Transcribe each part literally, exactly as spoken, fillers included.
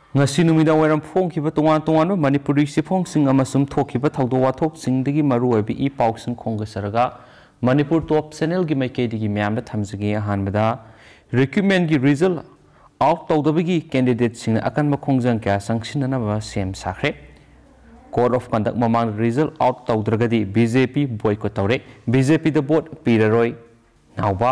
ngasi numidang wairam phongkhiba tongan tongan Manipuri siphongsing amasum thokhiba thawdo wathoksingdagi maru oibi I pausing khonggasaraga Manipur top channel gi maikedi myamda thamjigi ahanbada recruitment gi result out tawdabagi candidate sing akan makhongjang kya sanctionana ba sem sakhre Code of Conduct mamang result out tawdragadi B J P boycott tawre B J P the vote piraroi nawba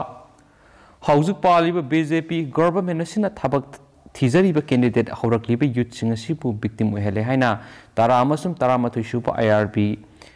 haujuk paliba B J P government asina thabak thizariba candidate haurakliba youth sing asibu victim ohele haina tara amasum tara mathoi supa I R B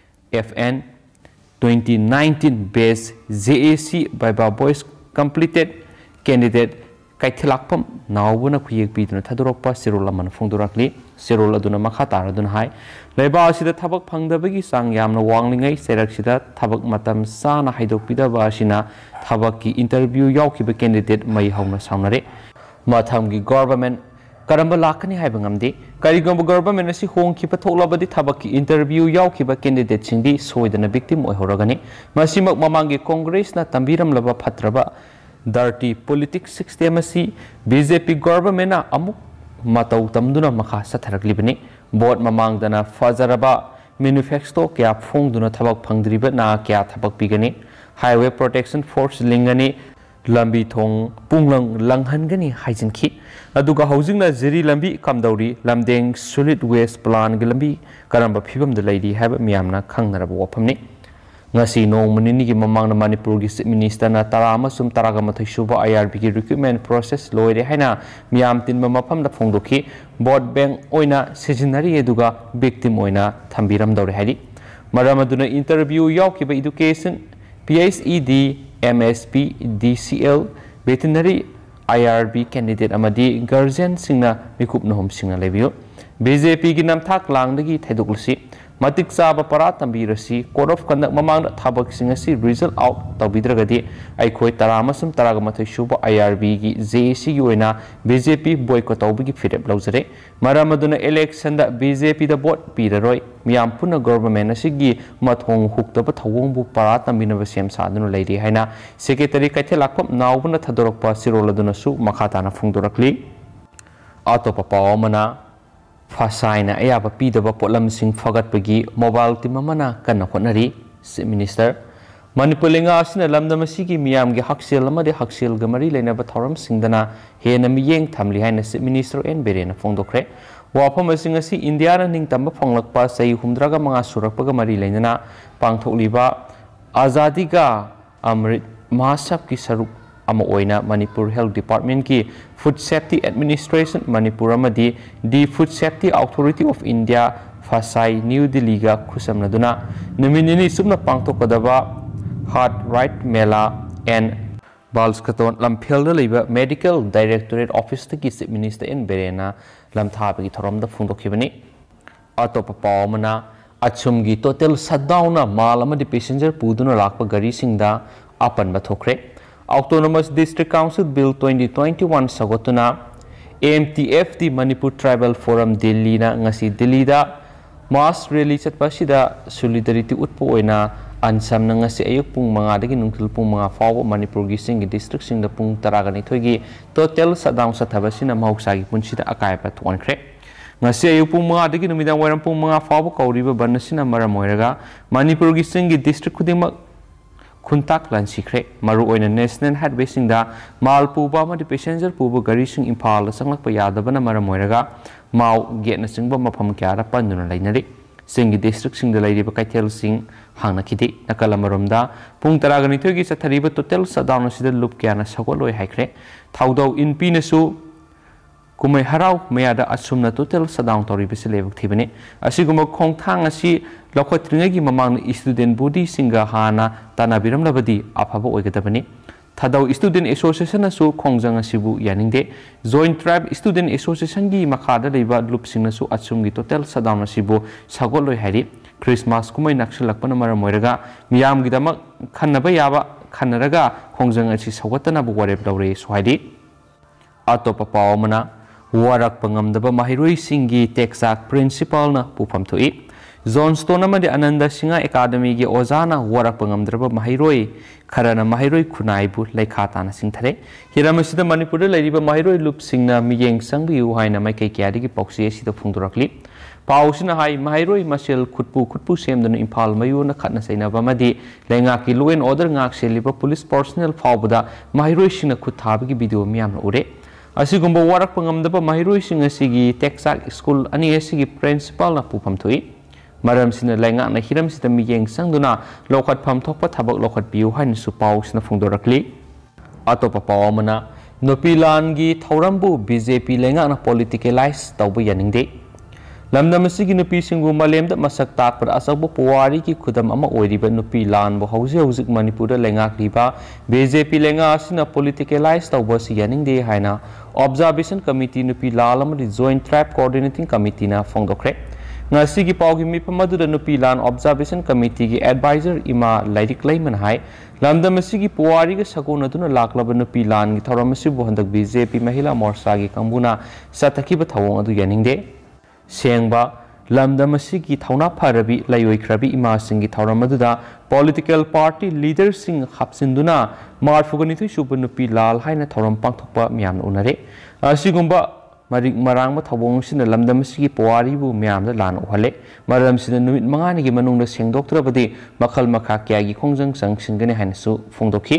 F N twenty nineteen base J A C by boys completed candidate kaithilakpam nawbuna khuyek piduna thadorokpa sirol aman phongdorakli sirol aduna makha taraduna hai leba asida thabak phangdabagi sang yamna wanglingai serak sida thabak matam sana haidokpida ba asina thabak ki interview yaukhiba candidate mai hauna saunare mathamgi government karamba lakani haiba ngamde karigomba government asi hongkhiba thoklabadi thabaki interview yaukhiba candidate singdi soidana victim oihoragani masimak mamangi congress na tambiram laba phatraba dirty politics system asi B J P government na amuk matau tamduna makha sathaраklibani board mamangdana fajaraba manifesto kya phongduna thabak phangdriba na kya thabak pigani highway protection force lingani lambi thong punglang langhangani haijinki aduga housing na zeri lambi kamdauri lamdeng solid waste plan gi lambi karamba phibam da leidi haba miyamna khangnaraba waphamni ngasi nongmani gi mamangna Manipur gi minister na tarama sum taraga mathai suba I R B gi recruitment process loire haina miyam tin mafam da phongdoki board bank oina sejinari eduga victim oina thambiram dawre hari maramaduna interview yaukiba education P H E D M S P D C L veterinary I R B candidate amadi guardian singna mikup nohom singna lebiyo B J P gi namthak langdagi thaidoklsi matik chaba para tambirasi code of conduct mamang thabak singasi result out tabidragadi aikhoi tarama sum taraga mathai suba I R B gi J A C gi oina B J P boycott tawbigi firep laujare maramaduna election da B J P da vote piraroi miyam puna government asigi mathong huktaba thawongbu para tambinaba sem sadunu leiri haina secretary kaithelakpam nawbuna thadorokpa siroladuna su makhatana phungdorakli atopa pawamana Fasaina ayaba pidaba potlam sing fagat pagi mobile team mana kana khonari minister Manipur lenga asina lamdam asigi miyam gi haksel amade haksel gamari lena ba thoram singdana hena miyeng thamli haina minister en berena phongdokre wafam asing asi India na ning tamba phonglakpa sei humdraga manga surakpaga mari lena pangthokliba azadi ga amrit mahasab ki saruk ama oina Manipur Health Department ki Food Safety Administration Manipur amadi the Food Safety Authority of India Fasai New Delhi ga khusamnaduna naminini subna pangthokadaba Heart Right Mela and Balskaton Lamphel leiba Medical Directorate Office ki Chief Minister in Berena lamthapagi thoramda phungdokhibani atopa pawmana achumgi total shutdown na mal amadi passenger puduna lakpa gari singda apan bathokre Autonomous District Council Bill twenty twenty-one sagotuna A M T F the Manipur Tribal Forum Delhi na ngasi Delhi da mass rally chatpa sida solidarity utpo oina ansam na ngasi ayuk pung manga dagi nungtil pung manga fawo Manipur gi sing district sing da pung taraga ni thoigi total shutdown sathaba sina mahuksa gi punsida akai pa thonkhre ngasi ayuk pung manga dagi numidang wairam pung manga fawo kauriba banasina maram oiraga Manipur gi sing district khudima Kuntak Lansikre, Maru oina National Highway singda Mal Puba madi passenger Puba gari sing Impal sanglak payadabana maramoiraga Mau get na singba mapam kyara panduna lainari Singi district sing the lady Bakatel sing hangna kiti Nakalamarumda Pung Taragani Tugi Satariba total sadana sida loop kyana sagolo haikre Taudo in Pinasu Kumai harau mayada asumna total sadang tori biselevuk thibani asiguma khongthang asi lokhotringagi mamang student body singa hana tanabiram labadi afaba oigadabani thadau student association asu khongjang asibu yaningde joint tribe student association gi makhada leiba loop singnasu asumgi total sadang asibu sagoloi hari Christmas kumai nakshilakpana maramoiraga miyam gidamak khannaba yaba khannaraga khongjang asi sawatana bu warep lawre sohidi atopa pawmana Warakpa Ngamdaba Maheiloi singi tekchak principal na pupam thui Johnstone amadi Ananda Singa Academy gi Ozana Warakpa Ngamdaba Maheiloi Karana Maheiloi Kunaibu Laikhatana Singthare Hiramasida Manipur Ladiba Maheiloi Loop Singna Miyeng Sangbi Uhaina Maike Kiadi Poxi Sita Fundurakli Pausina Hai Maheiloi Masel Kutpu Kutpu Semdan Impal Mayuna Katna Saina Bamadi Lengaki Law and Order Ngak Seliba Police Personnel Faubuda Maheiloi Sina Kutabiki video Miam Ure Asigumba Warakpa Ngamdaba Maheiloi Singa Sigi tekchak School Ani Sigi Principal na Pupam Tui Maram sina lenga na hiram sita miyeng sangduna lokat pham thokpa thabak lokat piu hain su pau sina phungdorakli atopa paw mana nopilan gi thaurambu B J P lenga na politicalize tawbu yaningde lamdam asigi nupi singu malemda masak tak par asakbu puwari ki khudam ama oiriba nupi lan bo hauji hauji Manipur da lenga kliba B J P lenga asina politicalize tawbu si yaningde haina observation committee nupi lalam ri joint tribe coordinating committee na phongdokre ngasi gi pawgi mi pamadu da nupi lan observation committee gi advisor ima lairik laiman hai lamdam asigi puwari ga sakona duna laklaba nupi lan gi thoram asi bu handak B J P mahila morsa gi kambuna sataki ba thawong adu yaningde sengba lamdam asigi thauna pharabi layoi khrabi ima singi thoram adu da political party leaders sing hapsinduna marfugani thu subu nupi lal haina thoram pangthokpa miyam unare asigumba Marik marang ma thawong sina lamdam sigi puwari bu myam da lan uhale maram sina numit mangani gi manung da sengdoktrabadi makhal makha kya gi khongjang sang singane hansu phongdokhi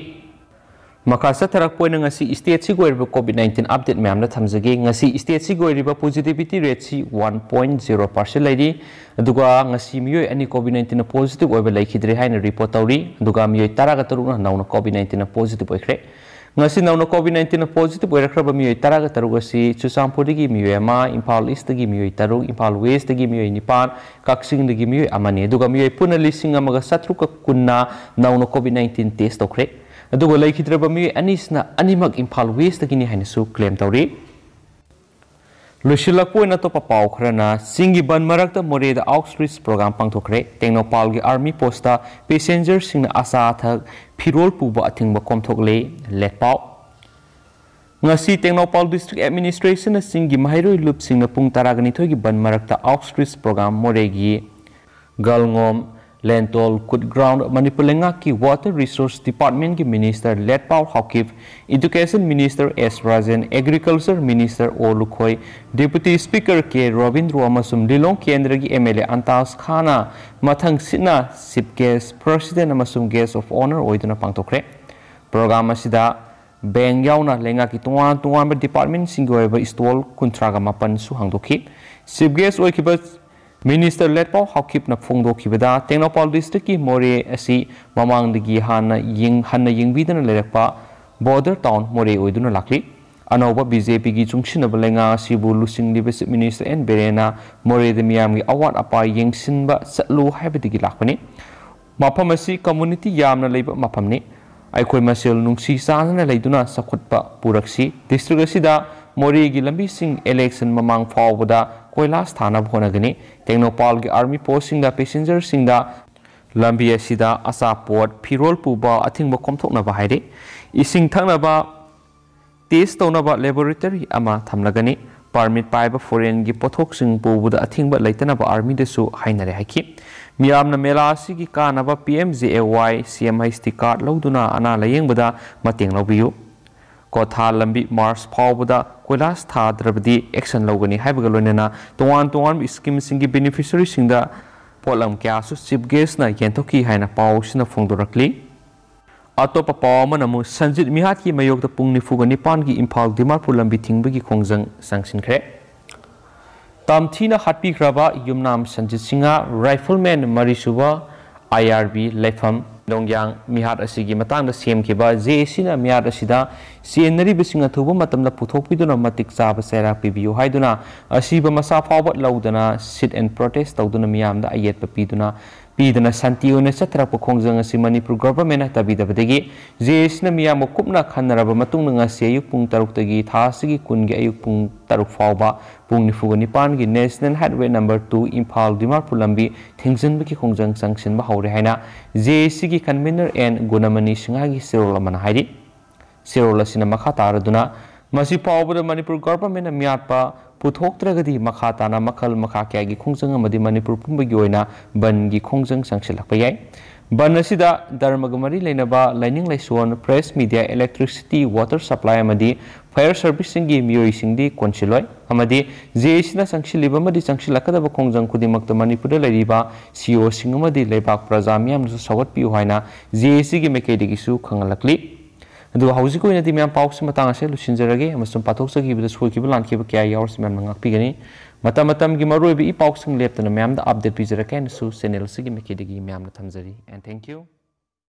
makha satharak poina ngasi state si goiriba COVID nineteen update myam da thamjage ngasi state si goiriba positivity rate si one point zero percent lairi aduga ngasi miyoi ani COVID nineteen positive oiba laikhidre haina report tawri aduga miyoi tara ga taruk na nauna COVID nineteen positive oikhre ngasi nauna COVID nineteen positive oirakraba miyoi tara ga taruk asi Chusampuri gi miyoi ama Impal East gi miyoi taruk Impal West gi miyoi nipan Kaksing gi miyoi amani aduga miyoi puna lising amaga satruka kunna nauna COVID nineteen test tokre aduga laikhidraba miyoi anisna animak Impal West gi ni hainasu claim tawri Lushilakpoina to papaw khrana singi ban marakta more da outreach program pangthokre Tengnopal gi army posta passenger sing asa thak phirol puba athingba komthokle letpaw ngasi Tengnopal district administration singi Maheiloi loop sing pung taragani thogi ban marakta outreach program more gi galngom Lentol Kut Ground Manipur lenga ki Water Resource Department ki Minister Letpaw Hawkip Education Minister S Rajan Agriculture Minister O Lukhoi Deputy Speaker K Ravindra amasum Lilong Kendra ki M L A Antas Khana mathang sina Chief Guest President amasum Guest of Honor oiduna pangtokre program asida bank yauna lenga ki tuan tuan department singo eba stall kuntraga mapan su hangdokhi Chief Guest oikiba Minister Letpaw Hawkip na phongdo khibada Tengnopal district ki more asi mamang digi hana ying hanna yingbidana lerakpa border town more oiduna lakli anoba B J P gi chungsinaba lenga sibu lusing libes minister en berena more de miam gi awat apa yingsinba satlu haibadigi lakpani mafam asi community yamna leiba mafamni aikoi masel nungsi sana leiduna sakhutpa puraksi district asida more gi lambi sing election mamang fawbada Koilas Thana Bhonagani, Tengnopal Army posting the passenger sing the Lambia Sida, Asa Port, Pirol Puba, I think Bokomtokna Bahide, Ising Tanaba, Taste Tonaba Laboratory, Ama Tamnagani, Permit Pipe Foreign Gipotoxing Buda, I think but Latanaba Army de Su, Hainare Haki, Miamna Mela Sigi Kanaba, P M Z A Y, C M I Sticker, Loduna, Ana Laying Buda, Mating Lobiu. Kotha lambi Mars Pawbuda Koilas Toudrabadi action logani haibagalonena tuan tuan scheme singi beneficiary singda polam kyasu chief guest na yentoki haina pawsina phongdorakli atopa pawma namu Sanjit Mihat ki mayok da pung nifugani pan gi Impal Dimapur lambi thingbagi khongjang sangsinkhre tamthina hatpi khraba yumnam Sanjit Singa rifleman Marisuba I R B Lefam Dongyang Mihat asigi matang da same kiba J sina Mihat asida sienari bisinga thuba matamda puthok piduna matik chaba sera pibiu haiduna asiba masa fawbat laudana sit and protest tawduna miyam da ayet piduna piduna santi ona satra pokhongjang asi Manipur government tabida badegi J sina miyam kupna khanaraba matung nga se ayuk pung taruk tagi thasigi kungi ayuk pung taruk fawba pung nifuga nipan gi national highway number two Impal Dimapur lambi thingjan baki khongjang sanction ba haure haina J C gi convener and Gunamani Singagi Sirol man haidi Sirol asina makha taraduna masi pawbada Manipur government na miatpa पुथोक्त्रगदी मखा ताना मखल मखा क्यागी खोंजंग अमदी मणिपुर पुंबगी ओइना बन गी खोंजंग संगसिलकपा याय बन असिदा धर्मग मरी लेनबा लाइनिंग liaison press media electricity water supply अमदी फायर सर्विसिंग गी मियोई सिंगदी कोनसिलोय अमदी जेसिना संगसिलिबा अमदी संगसिलकदब खोंजंग खुदिमक्ता मणिपुर लेरिबा सीओ सिंग अमदी लेबाक प्रजा मियामसु सवटपियु हाइना जेसी गी मेकेदिगिसु खंगलकली अदु हौजिक ओइनादि म्याम पाउस मतंग असे लुसिनजरगे अमसुम पाथोक्सगिबदा सोइकिबा लानखिबा क्या यावर्स म्याम ngakpigani मता मतम की मरोइबी ई पाउक्सिंग लेप्तना म्याम दा अपडेट पिजरके नसु चैनल सिगी मेकेदिगी म्याम ना थमजरी एंड थैंक यू।